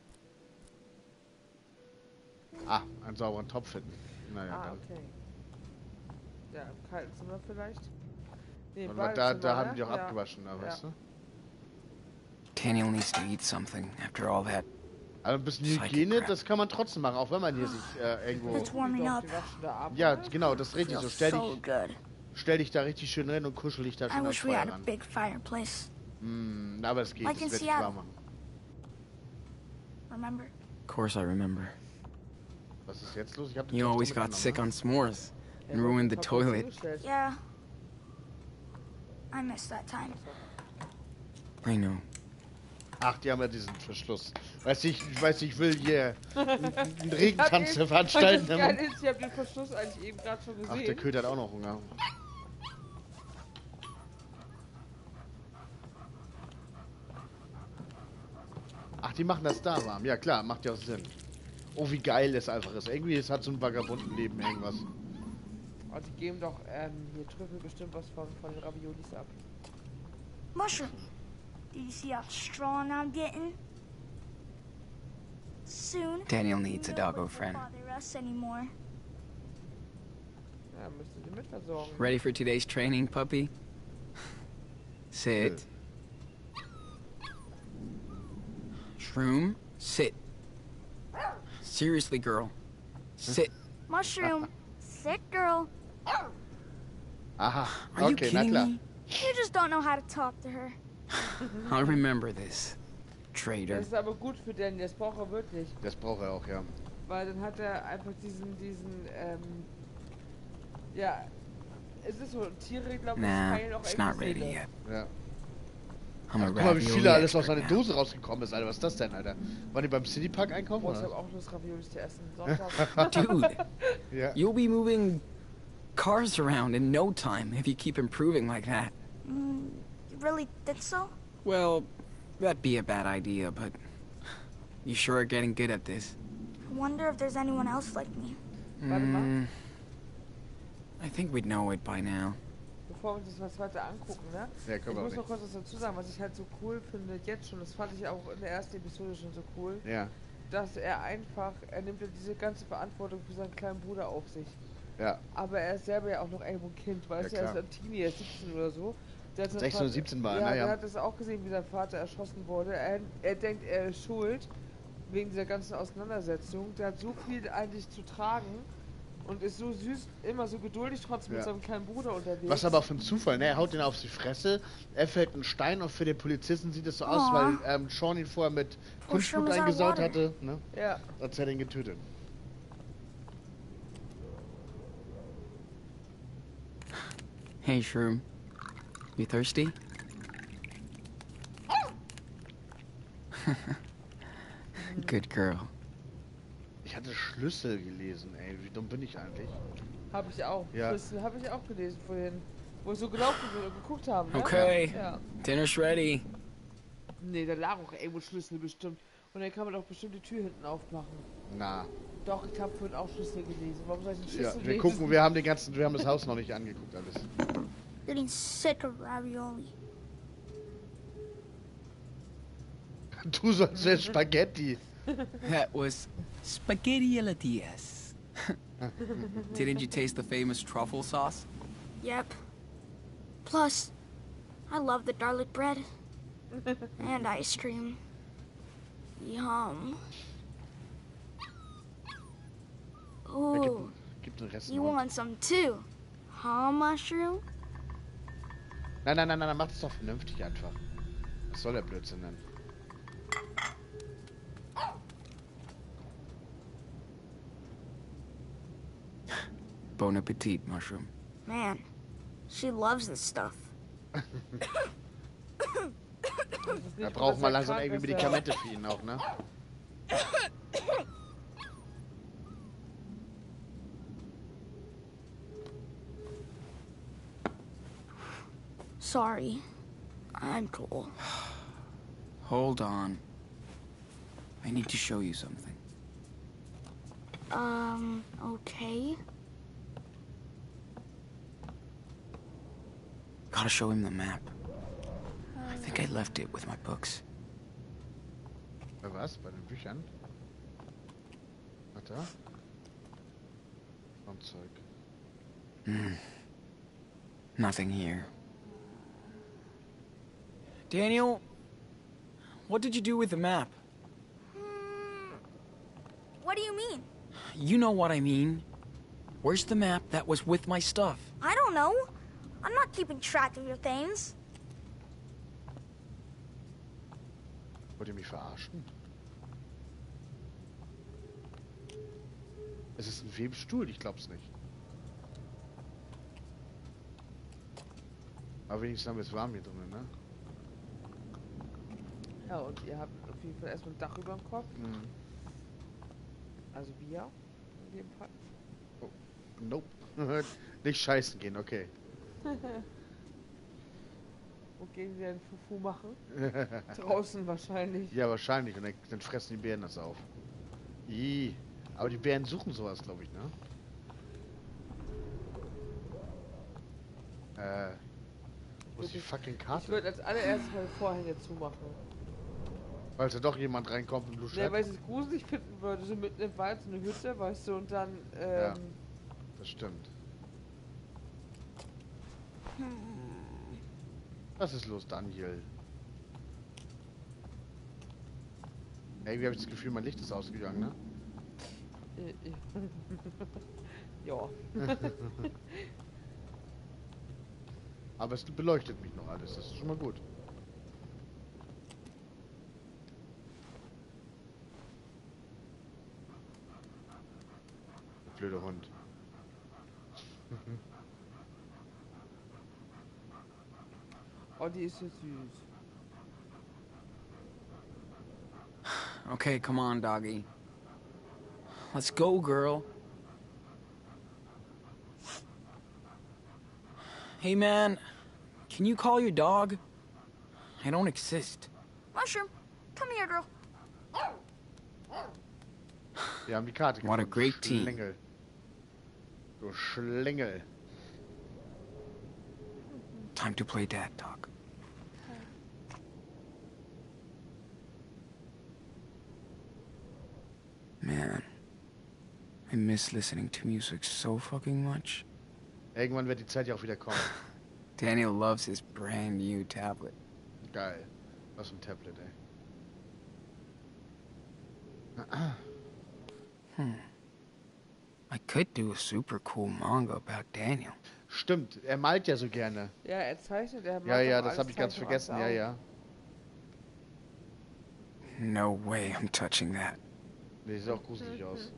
Ah, einen sauberen Topf finden. Naja,
ah,
dann.
okay. Ja, im kalten Zimmer vielleicht? Nee, im
Und da,
Badezimmer,
da haben
ne?
die auch
Ja.
abgewaschen, da,
Ja.
weißt du?
Daniel needs to eat something after all that.
Also ein bisschen
Psychic
Hygiene,
crap.
das kann man trotzdem machen, auch wenn man hier sich äh, irgendwo...
It's warming
Doch,
up.
die waschen da ab,
Ja,
oder?
genau, das ist richtig so.
Feels
Stell
so
dich,
good.
stell dich da richtig schön rein und kuschel dich da
I
schön ans
wish we
Feuer
had a
ran.
big fireplace.
Hm, aber es geht,
Like
das
in
werde ich
Seattle.
warm machen.
Remember?
Of course I remember.
Was ist jetzt los? Ich hab den
You
Topf
always
doch
got
mitgenommen,
sick
ne?
on s'mores
Ja,
and
aber
ruined the
das hat man
toilet.
zugestellt.
Yeah. I missed that time.
I know.
Ach, die haben ja diesen Verschluss. Weißt du, ich, ich weiß, ich will hier einen, einen
Ich hab
Regentanz
den-
veranstalten.
Das Geile ist, ich hab den Verschluss eigentlich eben gerade schon
Ach, der
gesehen.
Köter hat auch noch Hunger. Ach, die machen das da warm. Ja klar, macht ja auch Sinn. Oh, wie geil das einfach ist. Irgendwie, es hat so ein vagabunden Leben irgendwas.
Und die geben doch ähm, hier Trüffel bestimmt was von, von den Raviolis ab.
Mushroom. Do you see how strong I'm getting? Soon.
Daniel needs a
no one
doggo
will
friend.
bother us anymore.
Ja, müsst ihr mitversorgen.
Ready for today's training, puppy? Sit. Shroom, sit. Seriously, girl. Sit.
Mushroom. Sick girl.
Aha,
Are you
okay, na
kidding
klar.
me?
You just don't know how to talk to her.
I'll remember this.
Das
Traitor.
ist aber gut für Danny, das braucht er wirklich.
Das braucht er auch, ja.
Weil dann hat er einfach diesen, diesen, ähm, ja, es ist so, Tiere, glaube ich,
Nah,
heilen auch
it's not
irgendwie
ready
Seele.
yet.
ja.
I'm a
Guck mal, wie
ravioli
viele alles aus
expert
seiner
now.
Dose rausgekommen ist, Alter. Was ist das denn, Alter? Waren die beim Citypark einkaufen?
Boah, ich hab
Oder?
auch Lust, Raviolis zu essen. Sonntag.
Dude,
Ja.
you'll be moving cars around in no time if you keep improving like that.
Mm, you really think so?
Well, that'd be a bad idea, but you sure are getting good at this.
I wonder if there's anyone else like me.
Warte mal.
Mm, I think we'd know it by now.
Bevor wir uns das weiter angucken, ne?
Ja,
Ich
können wir auch
muss noch
nicht.
kurz was dazu sagen, was ich halt so cool finde jetzt schon, das fand ich auch in der ersten Episode schon so cool,
Ja,
dass er einfach, er nimmt ja diese ganze Verantwortung für seinen kleinen Bruder auf sich.
ja.
Aber er ist selber ja auch noch irgendwo ein Kind, weißt du,
Ja,
er ist
klar.
ein Teenie, er ist siebzehn oder so. Der hat seinen
sechzehn oder
Vater-
siebzehn war er,
ja,
ne? Ja.
der hat es auch gesehen, wie sein Vater erschossen wurde. Er, er denkt, er ist schuld, wegen dieser ganzen Auseinandersetzung. Der hat so viel eigentlich zu tragen und ist so süß, immer so geduldig trotzdem mit
Ja.
seinem kleinen Bruder unterwegs.
Was aber auch für ein Zufall, ne? Er haut ihn auf die Fresse, er fällt einen Stein und für den Polizisten sieht es so aus,
Aw.
weil ähm, Sean ihn vorher mit Kunstblut
Mushroom is our
eingesaut
water.
hatte, ne?
Ja.
Als er den getötet.
Hey, Shroom. You thirsty? Good girl.
Ich hatte Schlüssel gelesen, ey. Wie dumm bin ich eigentlich?
Habe ich auch.
Ja.
Das habe ich auch gelesen vorhin. Wo wir so gelaufen sind und geguckt haben. Ne?
Okay.
Ja.
Dinner's ready.
Nee, da lag auch irgendwo Schlüssel bestimmt. Und dann kann man doch bestimmt die Tür hinten aufmachen.
Na.
Doch, ich habe vorhin auch Schlüssel gelesen. Warum soll ich einen
Ja,
Schlüssel
wir
lesen?
gucken, wir haben den ganzen, wir haben das Haus noch nicht angeguckt alles.
Getting sick of ravioli.
Du sollst jetzt Spaghetti.
That was spaghetti alla Diaz. Didn't you taste the famous truffle sauce?
Yep. Plus, I love the garlic bread. And ice cream. Yum.
Ja,
Ooh,
gib, gib den Rest
you
noch.
want some too? Huh, Mushroom?
Nein, nein, nein, nein, mach das doch vernünftig einfach. Was soll der Blödsinn denn?
Bon appetit, Mushroom.
Man, she loves this stuff.
Das ist
Da
nicht
braucht
gut,
man
dass er
langsam
krank
irgendwie
ist,
Medikamente für ihn auch, ne?
Sorry. I'm cool.
Hold on. I need to show you something.
Um, okay.
Gotta show him the map. I think I left it with my books.
Bei was? Bei den Büchern? Warte. Und Zeug.
Hmm. Nothing here. Daniel, what did you do with the map?
Hmm. What do you mean?
You know what I mean. Where's the map that was with my stuff?
I don't know. I'm not keeping track of your things.
Wollt ihr mich verarschen? Es ist ein Webstuhl, ich glaub's nicht. Aber wenigstens haben wir es warm hier drinnen, ne?
Ja, und ihr habt auf jeden Fall erstmal ein Dach über dem Kopf.
Mhm.
Also wir, in dem Fall.
Oh. Nope. Nicht scheißen gehen, okay.
Wogegen wir einen Fufu machen. Draußen wahrscheinlich.
Ja, wahrscheinlich. Und dann, dann fressen die Bären das auf. Ih. Aber die Bären suchen sowas, glaube ich, ne? Äh. Wo ist die fucking
Ich
Karte?
würde als allererstes meine Vorhänge zumachen.
Weil da doch jemand reinkommt und du
Ne,
schreibst.
weil ich es gruselig finden würde, so mitten im Wald, so eine Hütte, weißt du, und dann, ähm...
Ja. Das stimmt. Was ist los, Daniel? Irgendwie habe ich das Gefühl, mein Licht ist ausgegangen, ne?
äh, ja.
Aber es beleuchtet mich noch alles, das ist schon mal gut. Blöder Hund.
Oh, die ist so süß.
Okay, come on, doggy. Let's go, girl. Hey, man. Can you call your dog? I don't exist.
Mushroom, come here, girl.
Wir haben die Karte
What a
gefunden.
great team.
Schlingel. Du Schlingel.
Time to play dad talk. Man, I miss listening to music so fucking much.
Irgendwann wird die Zeit ja auch wieder kommen.
Daniel loves his brand new tablet.
Geil. Was ein Tablet, ey.
I could do a super cool manga about Daniel.
Stimmt, er malt ja so gerne.
Ja, er zeichnet, er macht
Ja, ja,
auch
das
alles
habe ich ganz
Zeichnung
vergessen. Ja,
auf.
ja.
No way I'm touching that.
Nee, sieht auch gruselig aus.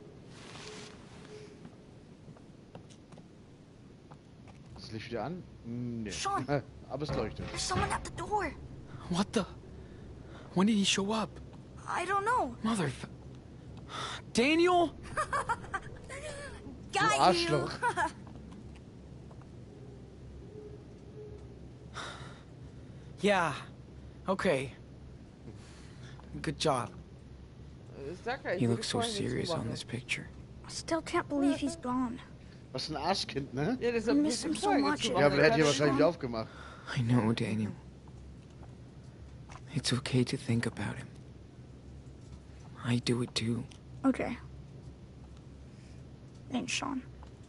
Ist das Licht wieder an? Nee.
Sean.
Aber es leuchtet.
There's someone at the door.
What the? When did he show up?
I don't know.
Mother... Daniel?
Du
Got you.
Arschloch.
Yeah. Okay. Good job.
Ich sag ja, ich
He
würde
looks so
Vorhänge
serious on
zumachen.
this picture.
I still can't believe he's gone.
Was ein Arschkind, ne?
Ja, deshalb
I
will
miss
ich
him
die
so
Vorhänge
much.
zumachen.
Ja, aber der
Dann
hat hier
kann
wahrscheinlich
ich-
wieder aufgemacht.
I know, Daniel. It's okay to think about him. I do it too.
Okay. Thanks, Sean.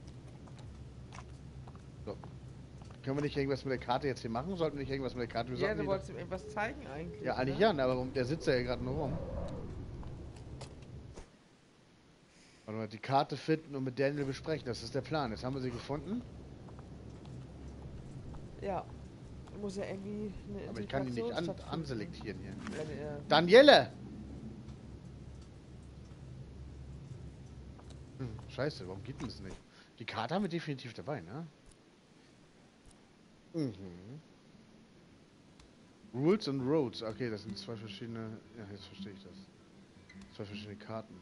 So. Können wir nicht irgendwas mit der Karte jetzt hier machen? Sollten wir nicht irgendwas mit der Karte? Wir
Ja,
sollten
du
die-
wolltest ihm irgendwas zeigen eigentlich.
ja, eigentlich
ne?
ja, ne, aber warum- der sitzt ja hier gerade nur rum. Warte mal, die Karte finden und mit Daniel besprechen. Das ist der Plan. Jetzt haben wir sie gefunden.
Ja. Muss ja irgendwie eine
Aber ich kann ihn nicht an
Integration
anselektieren hier.
stattfinden, wenn er-
Daniele! Hm, scheiße, warum geht denn das nicht? Die Karte haben wir definitiv dabei, ne? Mhm. Rules and Roads. Okay, das sind zwei verschiedene... Ja, jetzt verstehe ich das. Zwei verschiedene Karten.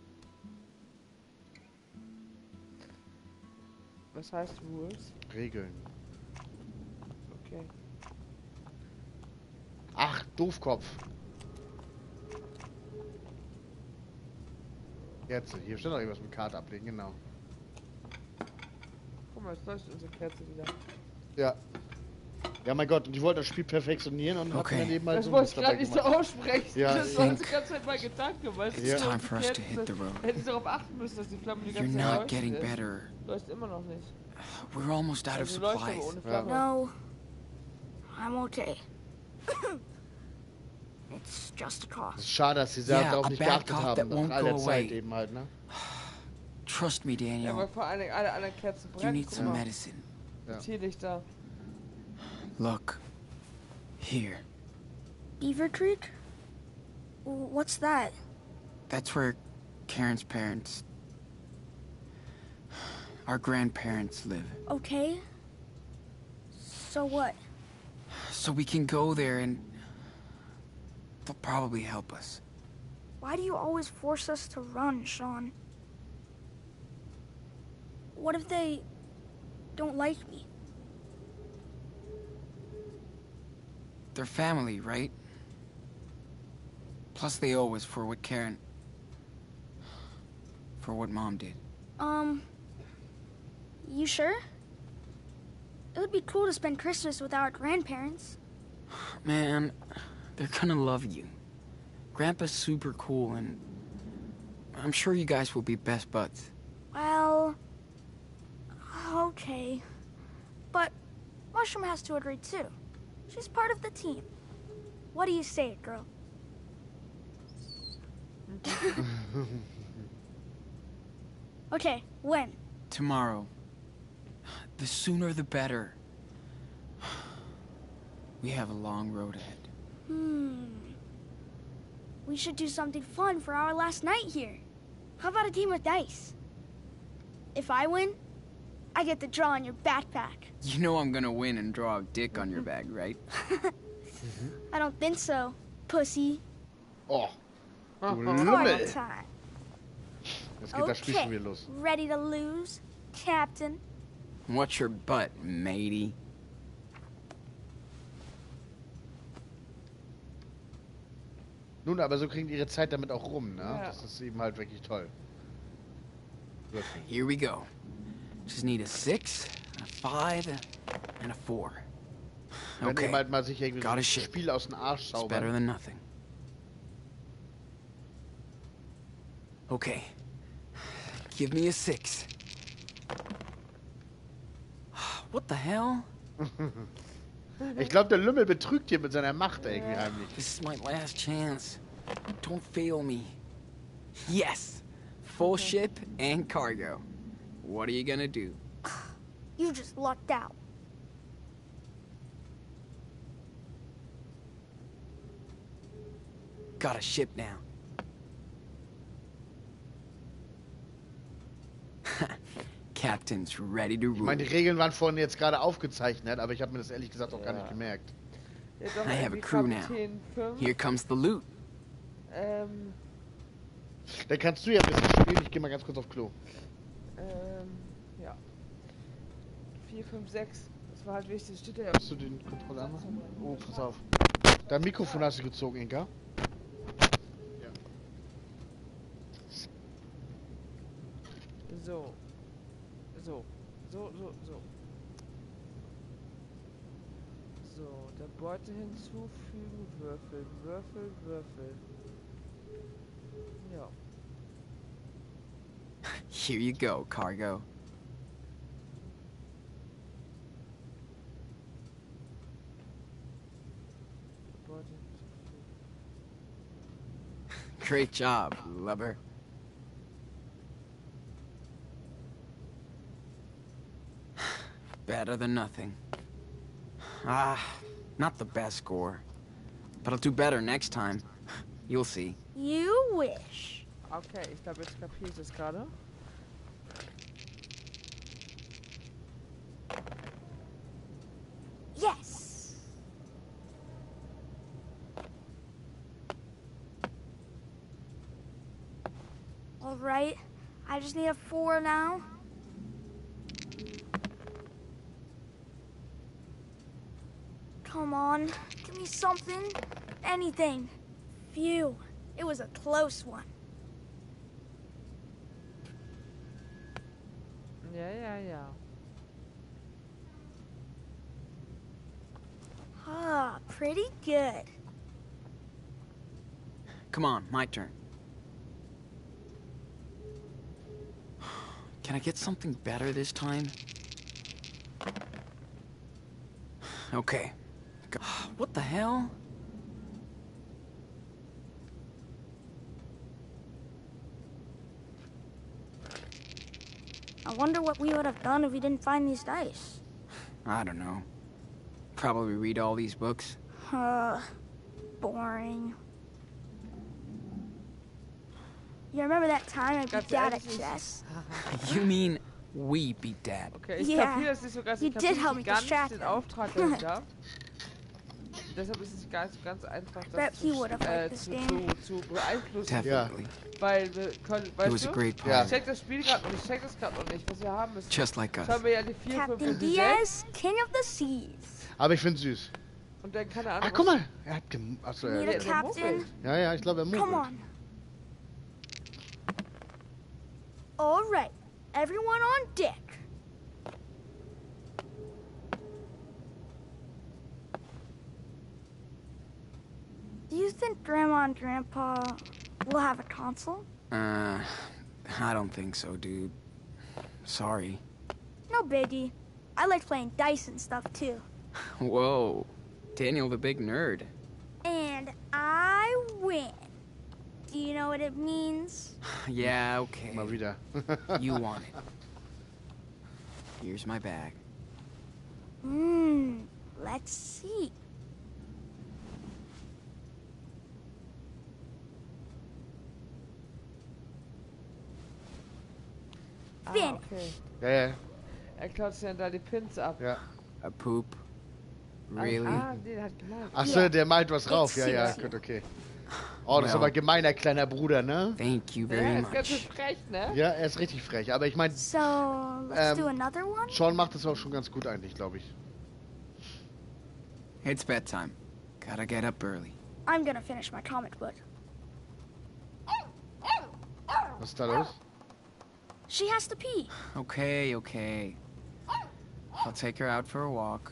Was heißt Rules?
Regeln.
Okay.
Ach, Doofkopf. Kerze. Hier steht noch irgendwas mit Karte ablegen, genau.
Guck mal, jetzt leuchtet unsere Kerze wieder.
Ja. Ja, mein Gott, und die wollten das Spiel perfektionieren und
Okay.
haben dann eben mal
Das
so
wollte
was
ich
dabei
gerade nicht so
gemacht.
aussprechen.
Ja.
Das war die ganze Zeit mein Gedanke, weil
Ja.
It's time for us to hit the road.
Hätten sie darauf achten müssen, dass die Flamme die
You're
ganze Zeit
not
leuchtet.
getting
ist.
better.
Leuchtet immer noch nicht.
We're almost out of
Also leuchtet aber
supplies.
ohne Flamme.
No, I'm okay. It's just a
Es
cough.
ist schade, dass sie
Yeah,
darauf
a
nicht
bad
geachtet
cough
haben.
that
Nach
won't
all der
go
Zeit
away.
eben halt, ne?
Trust me,
Ja,
Daniel.
weil vor allen Dingen alle anderen Kerzen
You
brennen.
need
Guck
some
mal,
medicine.
Ja.
Teelichter.
Look. Here.
Beaver Creek? W- What's that?
That's where Karen's parents... Our grandparents live.
Okay. So what?
So we can go there and... They'll probably help us.
Why do you always force us to run, Sean? What if they don't like me?
They're family, right? Plus they owe us for what Karen... For what Mom did.
Um, you sure? It would be cool to spend Christmas with our grandparents.
Man, they're gonna love you. Grandpa's super cool, and I'm sure you guys will be best buds.
Well, okay. But Mushroom has to agree too. She's part of the team. What do you say, girl? Okay, when?
Tomorrow. The sooner the better. We have a long road ahead.
Hmm. We should do something fun for our last night here. How about a game of dice? If I win, I get to draw on your backpack.
You know I'm gonna win and draw a dick on your bag, right?
I don't think so, pussy.
Oh, du
Party
Lümmel.
time.
Jetzt geht das Spiel schon wieder
Okay,
los.
ready to lose, Captain?
What's your butt, matey?
Nun, aber so kriegen die ihre Zeit damit auch rum, ne?
Ja.
Das ist eben halt wirklich toll. Wirklich.
Here we go. Just need a six, a five, and a four.
Wenn
Okay,
ihr halt mal sich irgendwie so
Got
ein
a ship.
Spiel aus dem Arsch
it's better
zaubern.
than nothing. Okay. Give me a six. What the hell?
Ich glaube, der Lümmel betrügt hier mit seiner Macht irgendwie
Ja.
heimlich.
This is my last chance. Don't fail me. Yes! Full ship and cargo. What are you gonna do?
You just lucked out.
Got a ship now. Captain's ready to
Ich
rule.
meine, die Regeln waren vorhin jetzt gerade aufgezeichnet, aber ich habe mir das ehrlich gesagt auch gar
Ja.
nicht gemerkt.
Ja, doch,
I have a
irgendwie
crew now.
Kapitän fünf.
Here comes the loot.
Ähm,
Dann kannst du ja ein bisschen spielen, ich gehe mal ganz kurz auf Klo.
ähm, ja. vier, fünf, sechs. Das war halt wichtig. Steht da ja.
Kannst du den Controller machen? Oh, pass auf. Dein Mikrofon hast du gezogen, Inka. Ja.
So. So. So, so, so. So, der Beute hinzufügen, Würfel, Würfel, Würfel. Ja.
Here you go, cargo.
Der Beute hinzufügen.
Great job, lubber. Better than nothing. Ah, not the best score. But I'll do better next time. You'll see.
You wish.
Okay, ich glaube, jetzt kapiere ich das gerade.
All right. I just need a four now. Come on. Give me something. Anything. Phew. It was a close one.
Ja, ja, ja.
Ah, pretty good.
Come on, my turn. Can I get something better this time? Okay. Go- What the hell?
I wonder what we would have done if we didn't find these dice.
I don't know. Probably read all these books.
Uh, boring. You remember that time I beat
Ganz
Dad at
ehrlich, ich-
chess?
You mean we beat Dad?
Okay, ich
Yeah.
kapiere das nicht so ganz.
You
Ich
did
kapiere
help
nicht
me
ganz
distract
den
him.
Auftrag dahinter. Deshalb ist es gar nicht so ganz einfach,
Bet
das
he
zu,
would have
äh,
liked this
zu,
game.
zu, zu beeinflussen.
Definitely.
Weil wir können,
It
weißt
was a
du,
great
Ja.
ich
plan.
check das Spiel gerade noch nicht, ich check das gerade noch nicht, was wir haben müssen.
Just like
Jetzt
us.
haben wir ja die vier, fünf
Captain
und die sechs.
Diaz, King of the Seas.
Aber ich finde süß.
Und dann keine Ahnung.
Ah, guck mal. Er hat gem... Achso,
Need
ja.
a
der
captain.
muffelt.
Ja, ja, ich glaube, er
Come
munkelt.
on. All right. Everyone on deck. Do you think Grandma and Grandpa will have a console?
Uh, I don't think so, dude. Sorry.
No biggie. I like playing dice and stuff too.
Whoa. Daniel the big nerd.
And I win. Do you know what it means?
Yeah, okay.
Mal wieder.
You want it. Here's my bag.
Hmm. Let's see.
Ah,
Finish.
okay.
Ja, ja,
Er klaut sich dann da die Pins ab.
ja.
A poop? Really?
Ah, nee, der hat gemalt.
Achso,
Ja.
der malt was rauf. Ja, ja,
It's
gut, okay. Oh, das ist
Well.
aber gemeiner kleiner Bruder, ne?
Thank you very
Ja, ist ganz schön
much.
frech, ne?
Ja, er ist richtig frech. Aber ich meine,
So, let's
Ähm,
do another one?
Sean macht das auch schon ganz gut eigentlich, glaube ich.
It's bedtime. Gotta get up early.
I'm gonna finish my comic book.
Was ist da los?
She has to pee.
Okay, okay. I'll take her out for a walk.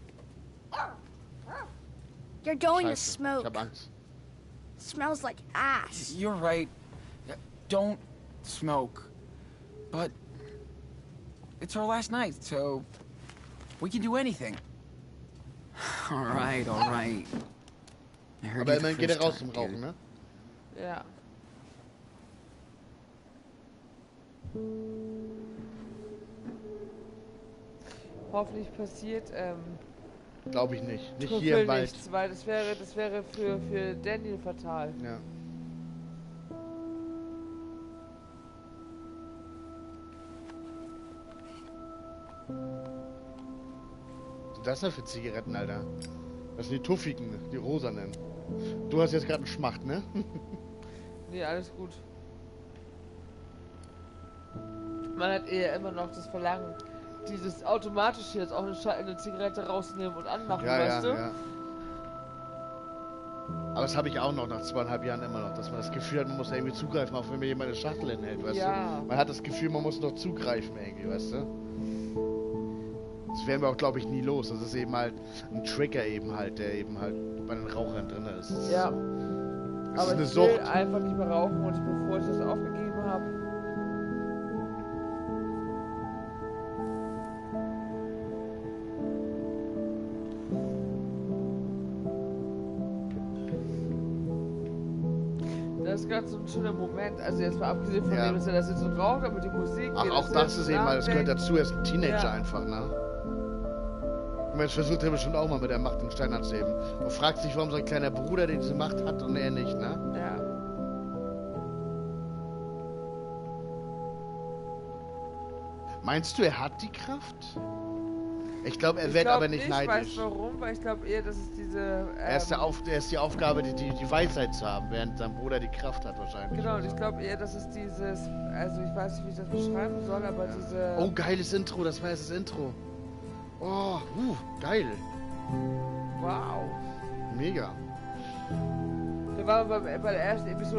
You're going to
Scheiße, ich
smoke.
hab Angst.
Smells like ass.
You're right. Don't smoke. But it's our last night, so we can do anything. All right, all right. I heard
Aber
you the
immerhin geht er
first
raus
time,
zum Rauchen,
dude.
ne?
Ja. Hoffentlich passiert ähm,
Glaube ich nicht. Nicht hier
Trüffel
im Wald.
nichts, weil das wäre, das wäre für, für Daniel fatal.
Ja. Was sind das denn für Zigaretten, Alter? Das sind die Tuffigen, die rosanen. Du hast jetzt gerade einen Schmacht, ne?
Nee, alles gut. Man hat eher immer noch das Verlangen, dieses automatisch jetzt auch eine, Sche- eine Zigarette rausnehmen und anmachen,
Ja,
weißt
ja,
du?
ja. Aber das habe ich auch noch nach zweieinhalb Jahren immer noch, dass man das Gefühl hat, man muss irgendwie zugreifen, auch wenn mir jemand eine Schachtel hinhält, weißt
Ja.
du? Man hat das Gefühl, man muss noch zugreifen irgendwie, weißt du? Das werden wir auch, glaube ich, nie los. Das ist eben halt ein Trigger eben halt, der eben halt bei den Rauchern drin ist. Das ist
Ja.
Das
Aber
ist
ich
eine
will
Sucht.
einfach nicht mehr rauchen und bevor ich das aufgegeben habe. Das ist gerade so ein schöner Moment. Also jetzt mal abgesehen von
Ja.
dem, dass er das jetzt so raucht, aber die Musik.
Ach,
die
auch das
jetzt
ist eben halt, das gehört
nachdenkt.
dazu, er ist ein Teenager
Ja.
einfach, ne? Mensch, versucht er bestimmt auch mal mit der Macht den Stein anzuheben. Und fragt sich, warum sein kleiner Bruder den diese Macht hat und er nicht, ne?
Ja.
Meinst du, er hat die Kraft? Ich glaube, er
Ich
wird
glaub
aber nicht,
nicht
neidisch.
Weißt du warum? Weil ich glaube eher, dass es diese... Ähm,
Er ist, der Auf, er ist die Aufgabe, die, die, die Weisheit zu haben, während sein Bruder die Kraft hat wahrscheinlich.
Genau, und ich glaube eher, dass es dieses... Also ich weiß nicht, wie ich das beschreiben soll, aber
Ja.
diese...
Oh, geiles Intro, das war jetzt das Intro. Oh, uh, geil.
Wow.
Mega.
Wir waren bei, bei der ersten Episode